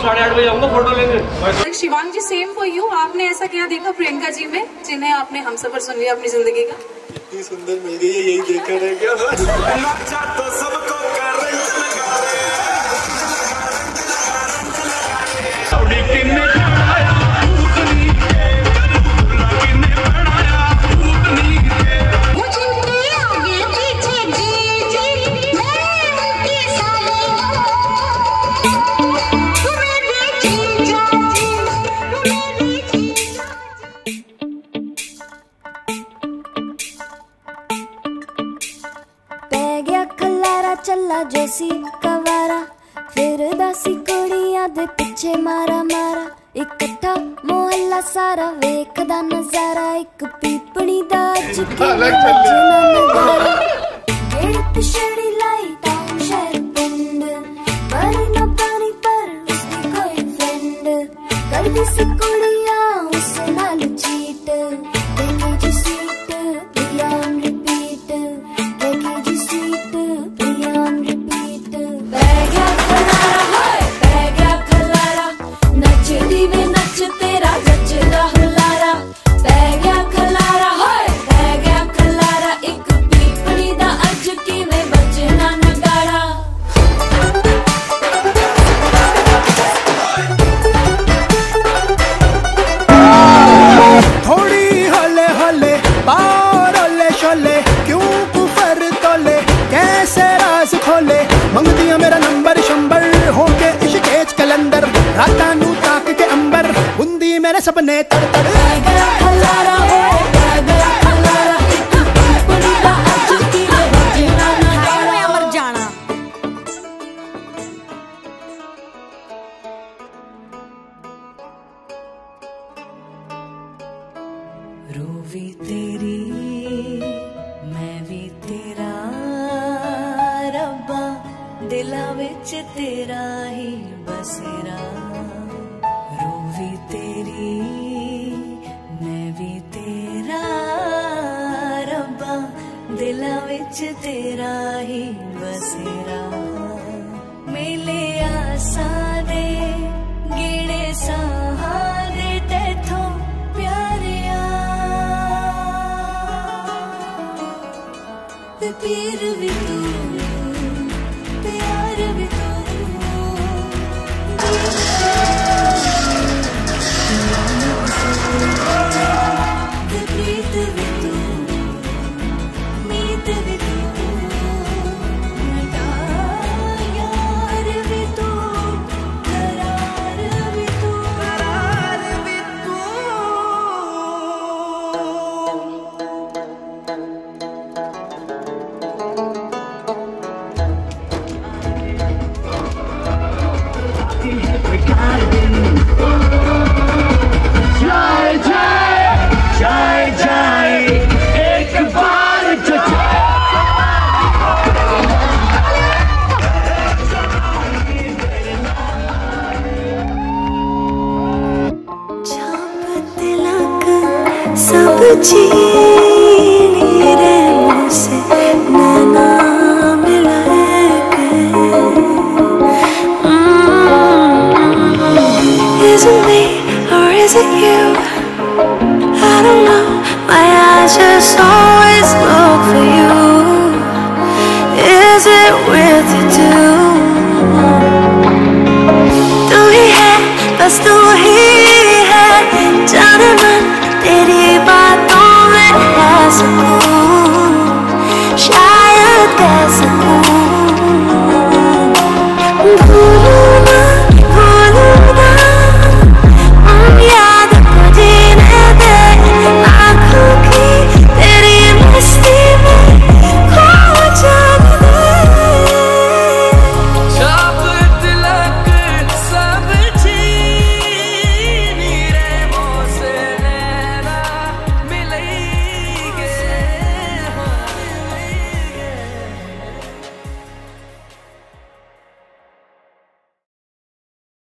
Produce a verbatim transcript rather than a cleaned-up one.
साढ़े आठ बजे आऊंगा फोटो लेने। Shivang ji same for you. आपने ऐसा क्या देखा प्रियंका जी में जिन्हें आपने हमसफर सुन लिया अपनी जिंदगी का? इतनी सुंदर मिल गई है, यही देखा रह गया। चला जोसी कवारा फिर दासी कुड़ियां दे पिछे मारा मारा इकट्ठा मोहल्ला सारा वेखदा नजारा एक पीपणी दा अज के नचना नगारा गेड़ पिछड़ी लाई टाउन शहर पिंड पर न पानी पर उसकी कोई फ्रेंड कर दी सी कुड़ियां उस नाल चीट देखे जी सीट बियॉन्ड रिपीट देखे जी सीट मंगदिया मेरा नंबर शंबर होके इश्केज कलंदर राता नू ताक के अंबर बुंदी मेरे सपने तड़ तड़ खलारा हो गया खलारा एक पीपड़ी दा अज की बजना ना मैं मर जाना। रूवी तेरी मैं भी तेरा रब्बा दिला विच तेरा ही बसेरा रूवी तेरी मैं भी तेरा रब्बा दिला विच तेरा ही बसेरा मेले आसा दे गेड़े सहारे तेथों प्यारिया ते पीर भी तू प्यार भी तू प्रीत भी तू मीत भी तू यार भी तू करार भी तू करार भी तू जय जय जय जय एक बार सब चीनी रे मुझसे नैना मिलाए गए Is it me or is it you?